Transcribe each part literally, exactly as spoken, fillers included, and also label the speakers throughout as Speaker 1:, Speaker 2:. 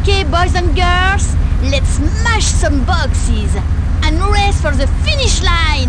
Speaker 1: Okay, boys and girls, let's smash some boxes and race for the finish line!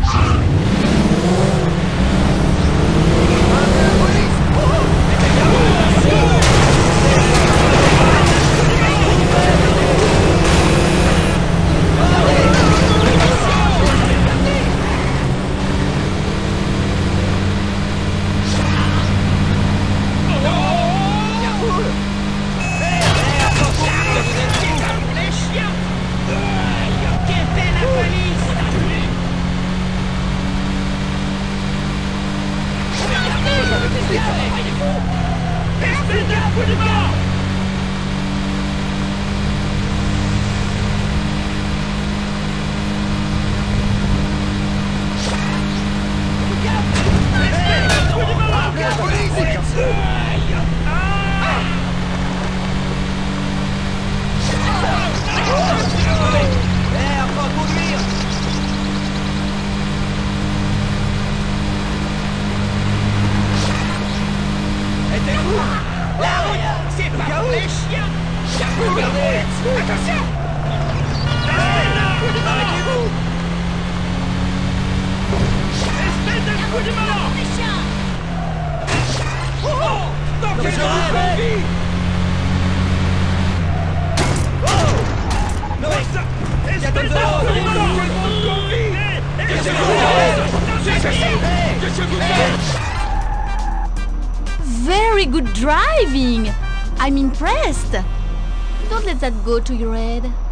Speaker 1: Very good driving! I'm impressed! Don't let that go to your head.